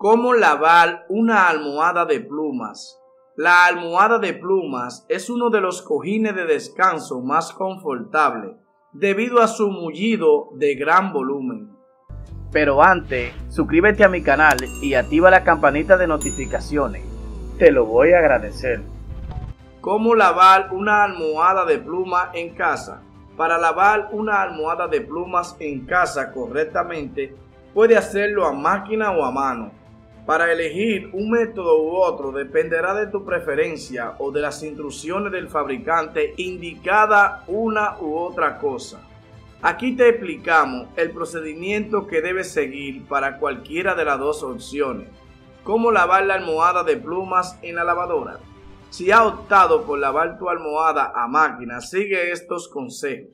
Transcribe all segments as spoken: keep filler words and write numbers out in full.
¿Cómo lavar una almohada de plumas? La almohada de plumas es uno de los cojines de descanso más confortable, debido a su mullido de gran volumen. Pero antes, suscríbete a mi canal y activa la campanita de notificaciones. Te lo voy a agradecer. ¿Cómo lavar una almohada de pluma en casa? Para lavar una almohada de plumas en casa correctamente, puede hacerlo a máquina o a mano. Para elegir un método u otro dependerá de tu preferencia o de las instrucciones del fabricante indicada una u otra cosa. Aquí te explicamos el procedimiento que debes seguir para cualquiera de las dos opciones. ¿Cómo lavar la almohada de plumas en la lavadora? Si has optado por lavar tu almohada a máquina, sigue estos consejos.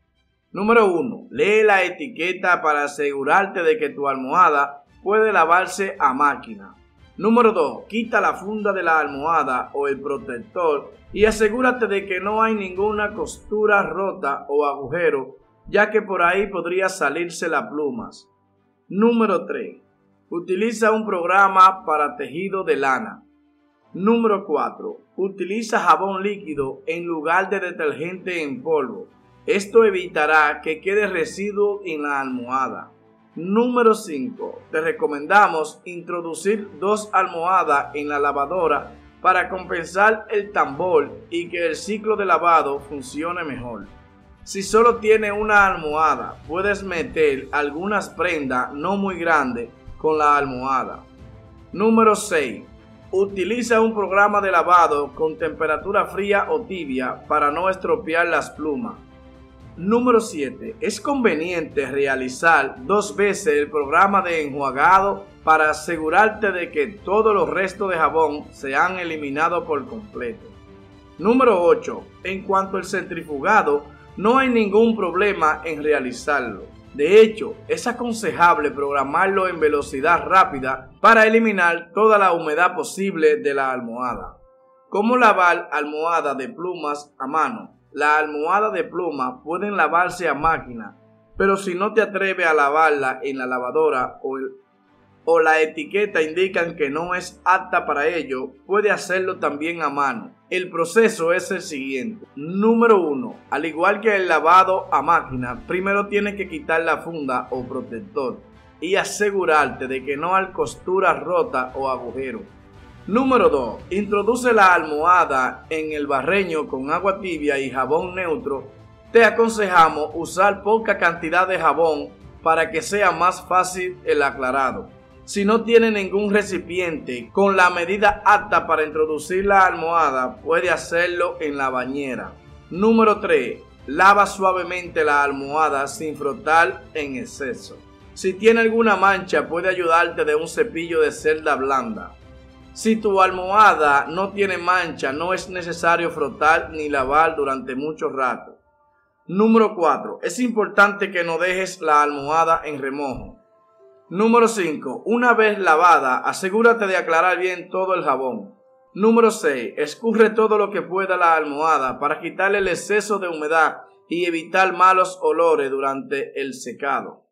Número uno. Lee la etiqueta para asegurarte de que tu almohada puede lavarse a máquina. Número dos. Quita la funda de la almohada o el protector y asegúrate de que no hay ninguna costura rota o agujero, ya que por ahí podría salirse las plumas. Número tres. Utiliza un programa para tejido de lana. Número cuatro. Utiliza jabón líquido en lugar de detergente en polvo. Esto evitará que quede residuo en la almohada. Número cinco. Te recomendamos introducir dos almohadas en la lavadora para compensar el tambor y que el ciclo de lavado funcione mejor. Si solo tienes una almohada, puedes meter algunas prendas no muy grandes con la almohada. Número seis. Utiliza un programa de lavado con temperatura fría o tibia para no estropear las plumas. Número siete. Es conveniente realizar dos veces el programa de enjuagado para asegurarte de que todos los restos de jabón se han eliminado por completo. Número ocho. En cuanto al centrifugado, no hay ningún problema en realizarlo. De hecho, es aconsejable programarlo en velocidad rápida para eliminar toda la humedad posible de la almohada. ¿Cómo lavar almohada de plumas a mano? Las almohadas de pluma pueden lavarse a máquina, pero si no te atreves a lavarla en la lavadora o, el, o la etiqueta indican que no es apta para ello, puede hacerlo también a mano. El proceso es el siguiente. Número uno. Al igual que el lavado a máquina, primero tienes que quitar la funda o protector y asegurarte de que no hay costura rota o agujero. Número dos. Introduce la almohada en el barreño con agua tibia y jabón neutro. Te aconsejamos usar poca cantidad de jabón para que sea más fácil el aclarado. Si no tiene ningún recipiente con la medida apta para introducir la almohada, puede hacerlo en la bañera. Número tres. Lava suavemente la almohada sin frotar en exceso. Si tiene alguna mancha, puede ayudarte de un cepillo de cerda blanda. Si tu almohada no tiene mancha, no es necesario frotar ni lavar durante mucho rato. Número cuatro. Es importante que no dejes la almohada en remojo. Número cinco. Una vez lavada, asegúrate de aclarar bien todo el jabón. Número seis. Escurre todo lo que pueda la almohada para quitarle el exceso de humedad y evitar malos olores durante el secado.